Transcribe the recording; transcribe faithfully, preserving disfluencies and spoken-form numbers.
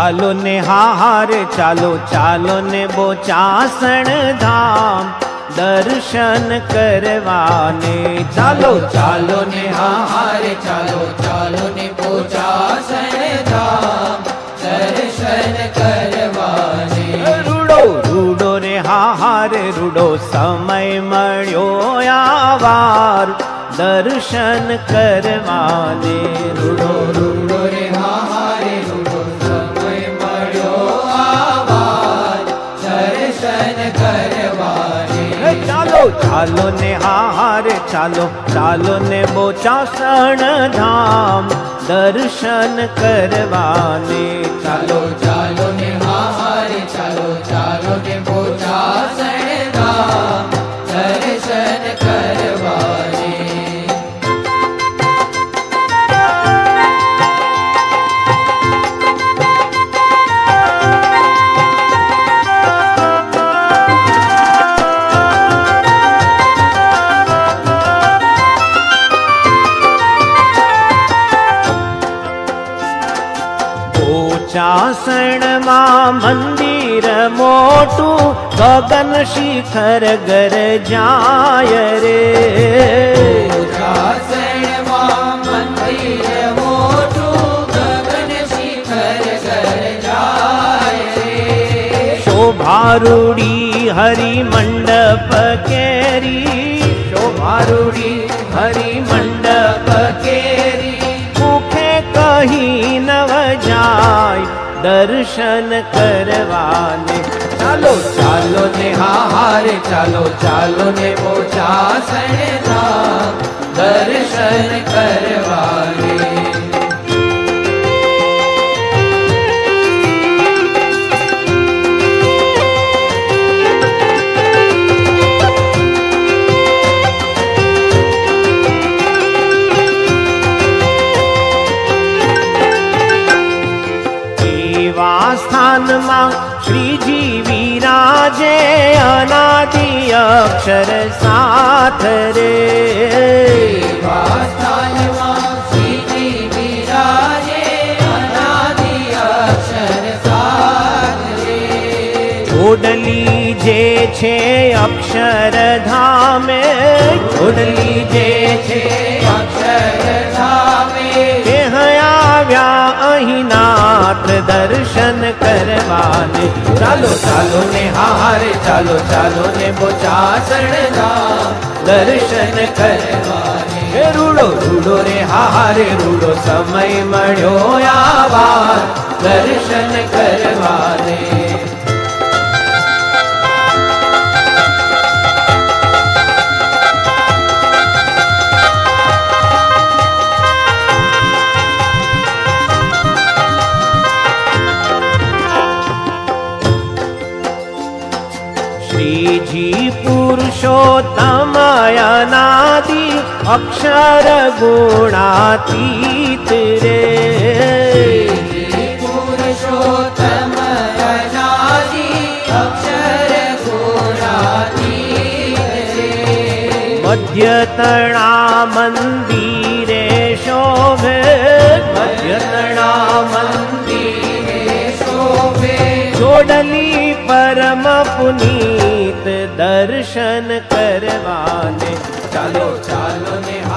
ચાલો ને હાર ચાલો ચાલો ને બોચાસણ ધામ દર્શન કરવાને ચાલો ચાલો ને હાર ચાલો ચાલો ને બોચાસણ ધામ દર્શન કરવાને રૂડો રૂડો રે હાર રૂડો સમય મળ્યો આવાર દર્શન કરવાને રૂડો રૂડો રે હાર રૂડો સમય મળ્યો આવાર દર્શન કરવાને ચાલો ચાલો ને હાર ચાલો ચાલો ને બોચાસણ ધામ દર્શન કરવાને ચાલો ચાલો ને હાર ચાલો ચાલો ને બોચાસણ ધામ દર્શન કરવાને ચાસણ માં મંદિર મોટું ગગન શિખર ગર જાય રે ચાસણ માં મંદિર મોટું ગગન શિખર ગર જાય રે શોભારૂડી હરિ મંડપ કેરી શોભારૂડી હરિ મંડપ કેરી મુખે કહી નવ જાય દર્શન કરવાને ચાલો ચાલો ને હાર ચાલો ચાલો ને બોચાસણ ધામ દર્શન કરવાને સ્થાનમાં શ્રીજી વિરાજે અનાદિ અક્ષર સાથ રે સ્થાનમાં શ્રીજી વિરાજે અનાદિ અક્ષર સાથ રે જોડલી જે છે અક્ષરધામે જોડલી જે છે અક્ષરધામે આવ્યા અહીં નાથ દર્શન કરવાને ચાલો ચાલો ને હાર ચાલો ચાલો ને બોચાસણ ધામ દર્શન કરવાને રૂડો રૂડો રે હાર રૂડો સમય મળ્યો આવાર દર્શન કરવાને શ્રીજી પુરુષોત્તમ અનાદિ અક્ષર ગુણાતીત રે પુરુષોત્તમ અનાદિ અક્ષર ગુણાતીત રે મધ્યતણા મંદિરે શોભે મધ્યતણા મંદિરે શોભે જોડલી પરમ પુનીત દર્શન કરવાને ચાલો ચાલો ને